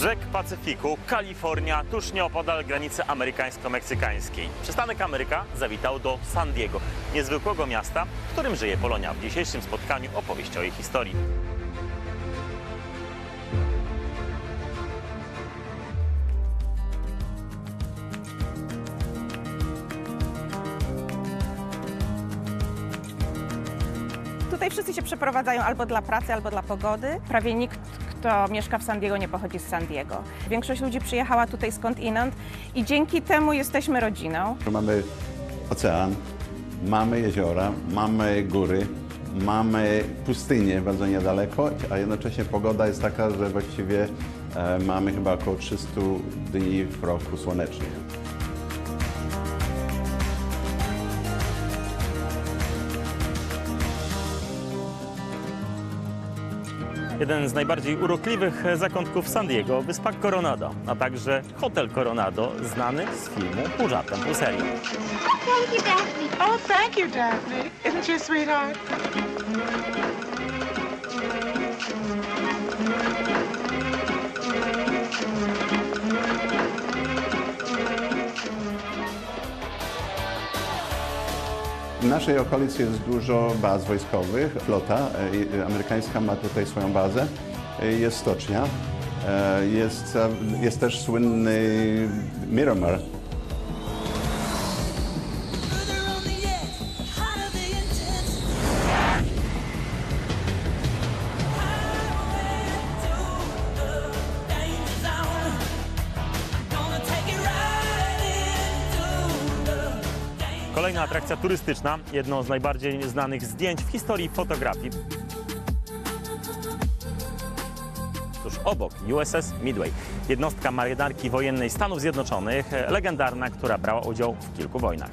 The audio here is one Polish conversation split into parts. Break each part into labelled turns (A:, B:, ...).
A: brzeg Pacyfiku, Kalifornia, tuż nieopodal granicy amerykańsko-meksykańskiej. Przystanek Ameryka zawitał do San Diego, niezwykłego miasta, w którym żyje Polonia. W dzisiejszym spotkaniu opowieść o jej historii.
B: Tutaj wszyscy się przeprowadzają albo dla pracy, albo dla pogody. Prawie nikt, kto mieszka w San Diego, nie pochodzi z San Diego. Większość ludzi przyjechała tutaj skądinąd i dzięki temu jesteśmy rodziną.
C: Mamy ocean, mamy jeziora, mamy góry, mamy pustynię bardzo niedaleko, a jednocześnie pogoda jest taka, że właściwie mamy chyba około 300 dni w roku słonecznych.
A: Jeden z najbardziej urokliwych zakątków San Diego, wyspa Coronado, a także hotel Coronado, znany z filmu Pół żartem, pół serio.
D: Thank you, Daphne.
E: Oh, thank you, Daphne. Isn't she a sweetheart?
C: W naszej okolicy jest dużo baz wojskowych. Flota amerykańska ma tutaj swoją bazę. Jest stocznia. Jest też słynny Miramar.
A: Kolejna atrakcja turystyczna, jedno z najbardziej znanych zdjęć w historii fotografii. Tuż obok USS Midway, jednostka marynarki wojennej Stanów Zjednoczonych, legendarna, która brała udział w kilku wojnach.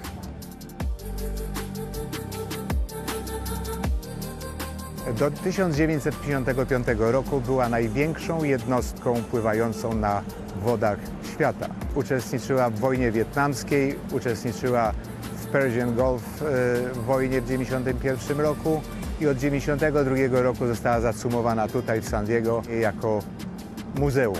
F: Do 1955 roku była największą jednostką pływającą na wodach świata. Uczestniczyła w wojnie wietnamskiej, uczestniczyła w Persian Gulf w wojnie w 1991 roku i od 1992 roku została zacumowana tutaj w San Diego jako muzeum.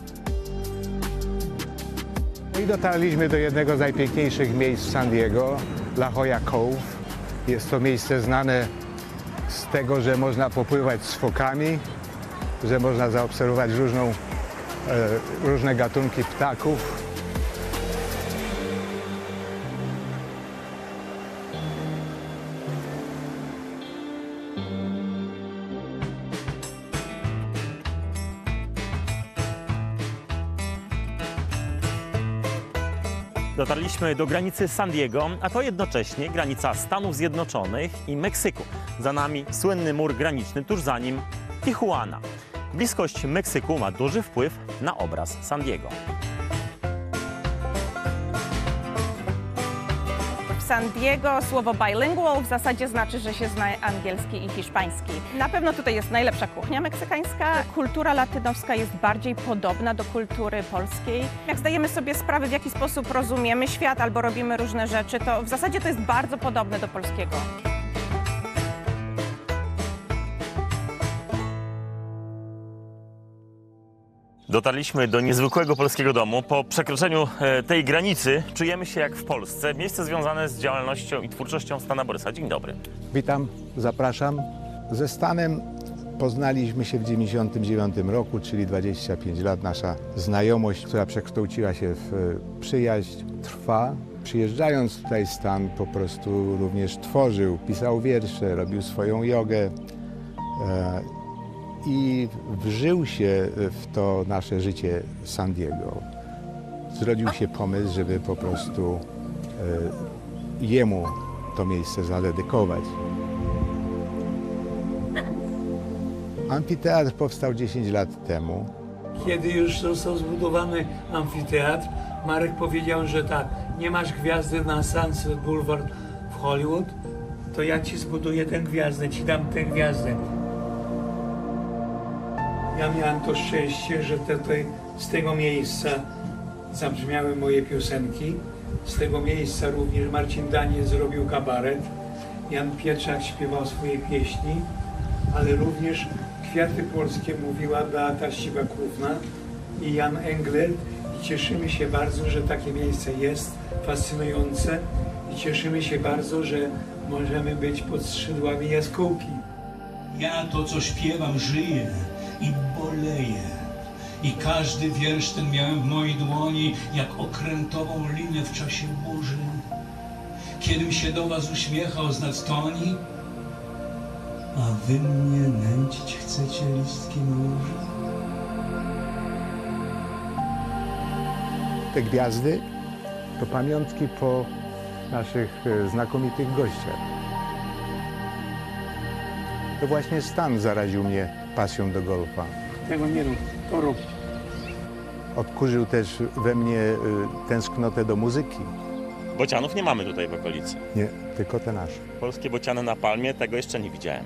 F: I dotarliśmy do jednego z najpiękniejszych miejsc w San Diego, La Jolla Cove. Jest to miejsce znane z tego, że można popływać z fokami, że można zaobserwować różne gatunki ptaków.
A: Dotarliśmy do granicy San Diego, a to jednocześnie granica Stanów Zjednoczonych i Meksyku. Za nami słynny mur graniczny, tuż za nim Tijuana. Bliskość Meksyku ma duży wpływ na obraz San Diego.
B: W San Diego słowo bilingual w zasadzie znaczy, że się zna angielski i hiszpański. Na pewno tutaj jest najlepsza kuchnia meksykańska. Kultura latynoska jest bardziej podobna do kultury polskiej. Jak zdajemy sobie sprawę, w jaki sposób rozumiemy świat albo robimy różne rzeczy, to w zasadzie to jest bardzo podobne do polskiego.
A: Dotarliśmy do niezwykłego polskiego domu. Po przekroczeniu tej granicy czujemy się jak w Polsce. Miejsce związane z działalnością i twórczością Stana Borysa. Dzień dobry.
F: Witam, zapraszam. Ze Stanem poznaliśmy się w 1999 roku, czyli 25 lat. Nasza znajomość, która przekształciła się w przyjaźń, trwa. Przyjeżdżając tutaj Stan po prostu również tworzył, pisał wiersze, robił swoją jogę. I wżył się w to nasze życie San Diego. Zrodził się pomysł, żeby po prostu jemu to miejsce zadedykować. Amfiteatr powstał 10 lat temu.
G: Kiedy już został zbudowany amfiteatr, Marek powiedział, że tak, nie masz gwiazdy na Sunset Boulevard w Hollywood, to ja ci zbuduję tę gwiazdę, ci dam tę gwiazdę. Ja miałem to szczęście, że tutaj z tego miejsca zabrzmiały moje piosenki. Z tego miejsca również Marcin Daniel zrobił kabaret. Jan Pietrzak śpiewał swoje pieśni, ale również kwiaty polskie mówiła Beata Ścibakówna. i Jan Englert. I cieszymy się bardzo, że takie miejsce jest fascynujące i cieszymy się bardzo, że możemy być pod skrzydłami jaskółki.
H: Ja to, co śpiewam, żyję i boleję. I każdy wiersz ten miałem w mojej dłoni, jak okrętową linę w czasie burzy. Kiedym się do was uśmiechał z nadtoni, a wy mnie nęcić chcecie listkiem róży.
F: Te gwiazdy to pamiątki po naszych znakomitych gościach. To właśnie Stan zaraził mnie pasją do golfa.
G: Tego nie rób, to rób.
F: Odkurzył też we mnie tęsknotę do muzyki.
A: Bocianów nie mamy tutaj w okolicy.
F: Nie, tylko te nasze.
A: Polskie bociany na palmie, tego jeszcze nie widziałem.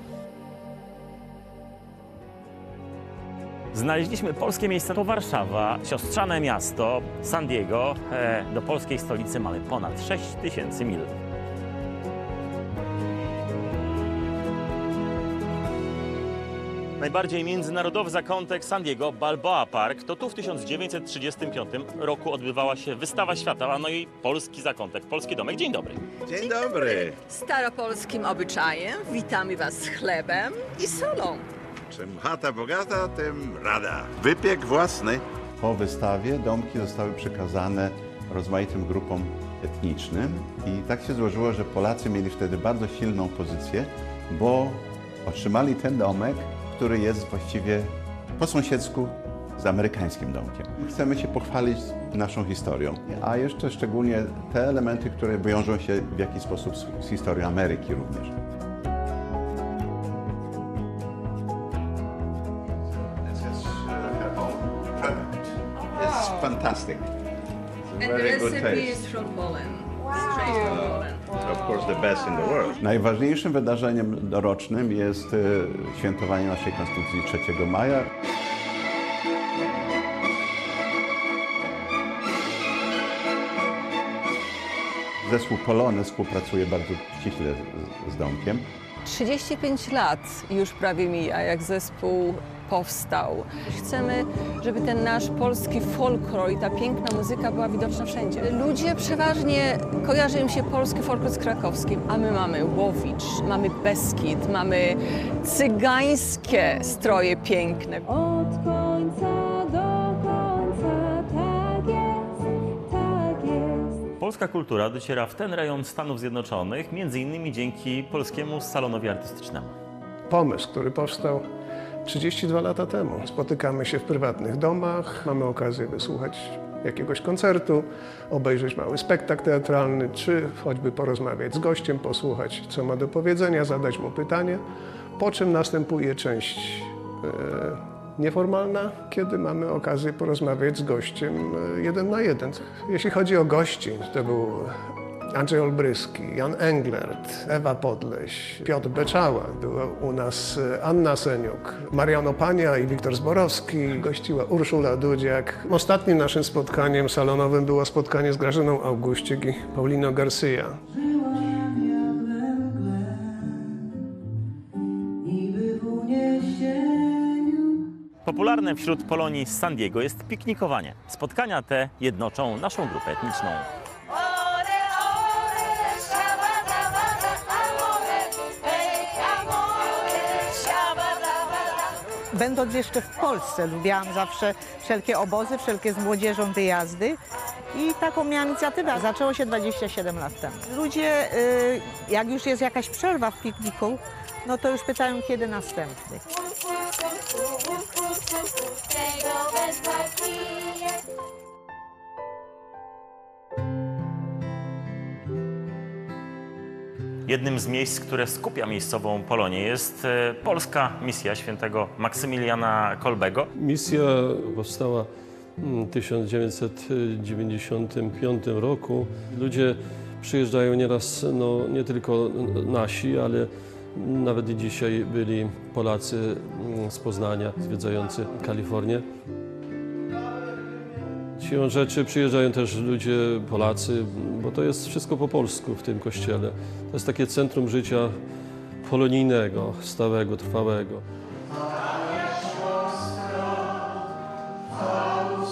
A: Znaleźliśmy polskie miejsce, to Warszawa, siostrzane miasto San Diego. Do polskiej stolicy mamy ponad 6000 mil. Najbardziej międzynarodowy zakątek San Diego, Balboa Park, to tu w 1935 roku odbywała się wystawa światowa, no i polski zakątek, polski domek. Dzień dobry.
C: Dzień dobry.
I: Staropolskim obyczajem witamy Was z chlebem i solą.
C: Czym chata bogata, tym rada. Wypiek własny. Po wystawie domki zostały przekazane rozmaitym grupom etnicznym i tak się złożyło, że Polacy mieli wtedy bardzo silną pozycję, bo otrzymali ten domek, który jest właściwie po sąsiedzku z amerykańskim domkiem. Chcemy się pochwalić naszą historią, a jeszcze szczególnie te elementy, które wiążą się w jakiś sposób z historią Ameryki również. It's fantastic.
I: And the recipe is from Poland. Straight from Poland.
C: Of course the best in the world. Najważniejszym wydarzeniem dorocznym jest świętowanie naszej Konstytucji 3 maja. Zespół Polony współpracuje bardzo ściśle z domkiem.
I: 35 lat już prawie mija, jak zespół powstał. Chcemy, żeby ten nasz polski folklor i ta piękna muzyka była widoczna wszędzie. Ludzie przeważnie kojarzą im się polski folklor z krakowskim, a my mamy Łowicz, mamy Beskid, mamy cygańskie stroje piękne.
D: Od końca do końca, tak jest, tak jest.
A: Polska kultura dociera w ten rejon Stanów Zjednoczonych, między innymi dzięki polskiemu salonowi artystycznemu.
J: Pomysł, który powstał 32 lata temu. Spotykamy się w prywatnych domach, mamy okazję wysłuchać jakiegoś koncertu, obejrzeć mały spektakl teatralny, czy choćby porozmawiać z gościem, posłuchać, co ma do powiedzenia, zadać mu pytanie, po czym następuje część nieformalna, kiedy mamy okazję porozmawiać z gościem 1 na 1. Jeśli chodzi o gości, to był Andrzej Olbryski, Jan Englert, Ewa Podleś, Piotr Beczała, była u nas Anna Seniuk, Marian Opania i Wiktor Zborowski, gościła Urszula Dudziak. Ostatnim naszym spotkaniem salonowym było spotkanie z Grażyną Auguścik i Pauliną Garcia.
A: Popularne wśród Polonii z San Diego jest piknikowanie. Spotkania te jednoczą naszą grupę etniczną.
K: Będąc jeszcze w Polsce, lubiłam zawsze wszelkie obozy, wszelkie z młodzieżą wyjazdy i taką miałam inicjatywę. Zaczęło się 27 lat temu. Ludzie, jak już jest jakaś przerwa w pikniku, no to już pytają, kiedy następny.
A: Jednym z miejsc, które skupia miejscową Polonię, jest polska misja świętego Maksymiliana Kolbego.
L: Misja powstała w 1995 roku. Ludzie przyjeżdżają nieraz, nie tylko nasi, ale nawet i dzisiaj byli Polacy z Poznania, zwiedzający Kalifornię. Siłą rzeczy przyjeżdżają też ludzie Polacy, bo to jest wszystko po polsku w tym kościele. To jest takie centrum życia polonijnego, stałego, trwałego.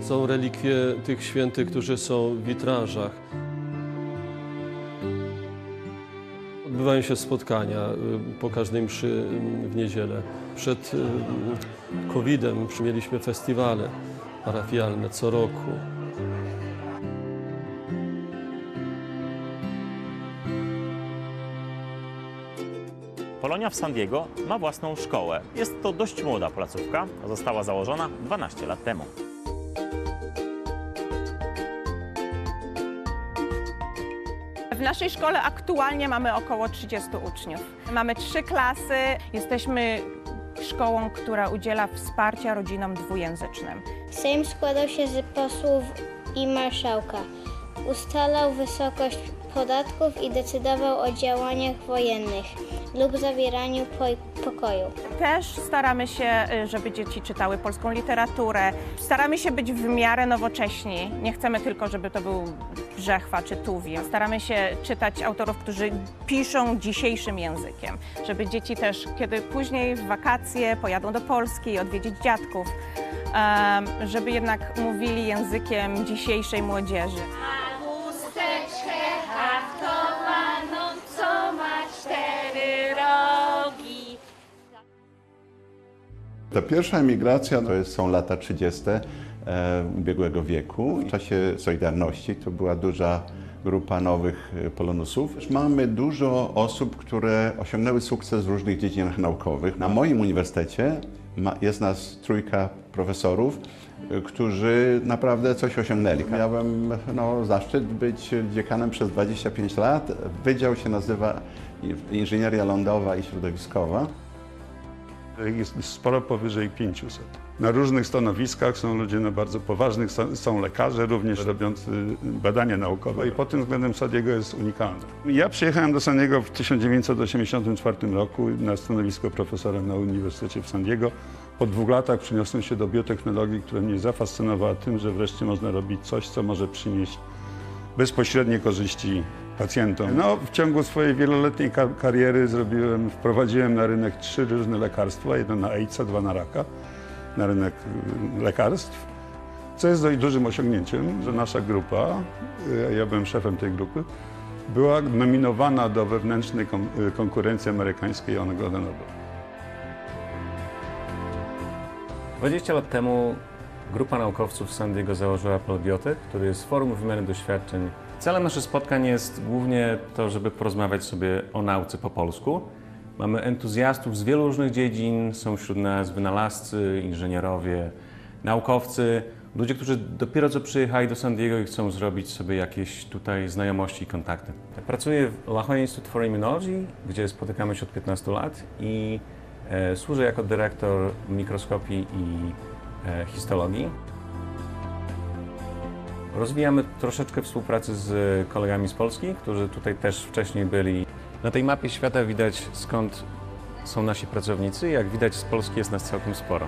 L: Są relikwie tych świętych, którzy są w witrażach. Odbywają się spotkania po każdej mszy w niedzielę. Przed COVID-em mieliśmy festiwale parafialne co roku.
A: Polonia w San Diego ma własną szkołę. Jest to dość młoda placówka, została założona 12 lat temu.
B: W naszej szkole aktualnie mamy około 30 uczniów. Mamy 3 klasy. Jesteśmy szkołą, która udziela wsparcia rodzinom dwujęzycznym.
M: Sejm składał się z posłów i marszałka. Ustalał wysokość podatków i decydował o działaniach wojennych lub zawieraniu pokoju.
B: Też staramy się, żeby dzieci czytały polską literaturę. Staramy się być w miarę nowocześni. Nie chcemy tylko, żeby to był Brzechwa czy Tuwim. Staramy się czytać autorów, którzy piszą dzisiejszym językiem. Żeby dzieci też, kiedy później w wakacje pojadą do Polski odwiedzić dziadków, żeby jednak mówili językiem dzisiejszej młodzieży.
C: Ta pierwsza emigracja są lata 30. Ubiegłego wieku. W czasie Solidarności to była duża grupa nowych Polonusów. Mamy dużo osób, które osiągnęły sukces w różnych dziedzinach naukowych. Na moim uniwersytecie jest nas 3 profesorów, którzy naprawdę coś osiągnęli. Miałem zaszczyt być dziekanem przez 25 lat. Wydział się nazywa Inżynieria Lądowa i Środowiskowa.
N: Jest sporo powyżej 500. Na różnych stanowiskach są ludzie bardzo poważnych, są lekarze również robiący badania naukowe i pod tym względem San Diego jest unikalne. Ja przyjechałem do San Diego w 1984 roku na stanowisko profesora na Uniwersytecie w San Diego. Po 2 latach przyniosłem się do biotechnologii, która mnie zafascynowała tym, że wreszcie można robić coś, co może przynieść bezpośrednie korzyści pacjentom. W ciągu swojej wieloletniej kariery wprowadziłem na rynek 3 różne lekarstwa, 1 na AIDS-a, 2 na raka, na rynek lekarstw, co jest dość dużym osiągnięciem, że nasza grupa, ja byłem szefem tej grupy, była nominowana do wewnętrznej konkurencji amerykańskiej o Nagrodę Nobla.
O: 20 lat temu grupa naukowców z San Diego założyła Polbiotech, który jest forum wymiany doświadczeń. Celem naszych spotkań jest głównie to, żeby porozmawiać sobie o nauce po polsku. Mamy entuzjastów z wielu różnych dziedzin, są wśród nas wynalazcy, inżynierowie, naukowcy, ludzie, którzy dopiero co przyjechali do San Diego i chcą zrobić sobie jakieś tutaj znajomości i kontakty. Pracuję w La Jolla Institute for Immunology, gdzie spotykamy się od 15 lat i służę jako dyrektor mikroskopii i histologii. Rozwijamy troszeczkę współpracy z kolegami z Polski, którzy tutaj też wcześniej byli. Na tej mapie świata widać, skąd są nasi pracownicy. Jak widać, z Polski jest nas całkiem sporo.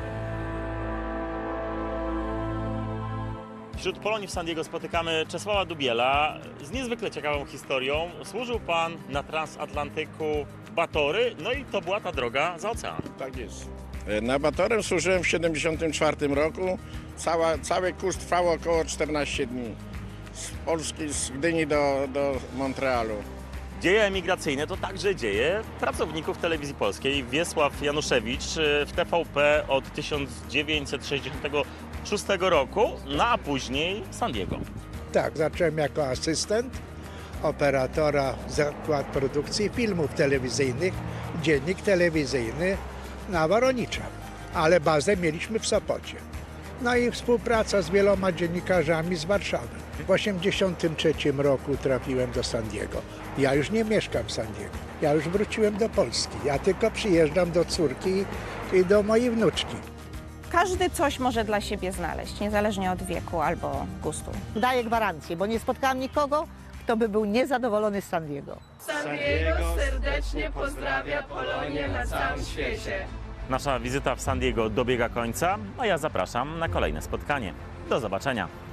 A: Wśród Polonii w San Diego spotykamy Czesława Dubiela z niezwykle ciekawą historią. Służył pan na transatlantyku Batory, no i to była ta droga za ocean.
P: Tak jest. Na Batorem służyłem w 1974 roku. Cały kurs trwał około 14 dni. Z Polski, z Gdyni do Montrealu.
A: Dzieje emigracyjne to także dzieje pracowników Telewizji Polskiej. Wiesław Januszewicz w TVP od 1966 roku, a później San Diego.
Q: Tak, zacząłem jako asystent operatora zakład produkcji filmów telewizyjnych, dziennik telewizyjny na Woronicza, ale bazę mieliśmy w Sopocie. No i współpraca z wieloma dziennikarzami z Warszawy. W 1983 roku trafiłem do San Diego. Ja już nie mieszkam w San Diego. Ja już wróciłem do Polski. Ja tylko przyjeżdżam do córki i do mojej wnuczki.
B: Każdy coś może dla siebie znaleźć, niezależnie od wieku albo gustu.
K: Daję gwarancję, bo nie spotkałam nikogo, kto by był niezadowolony z San Diego.
R: San Diego serdecznie pozdrawia Polonię na całym świecie.
A: Nasza wizyta w San Diego dobiega końca, a ja zapraszam na kolejne spotkanie. Do zobaczenia.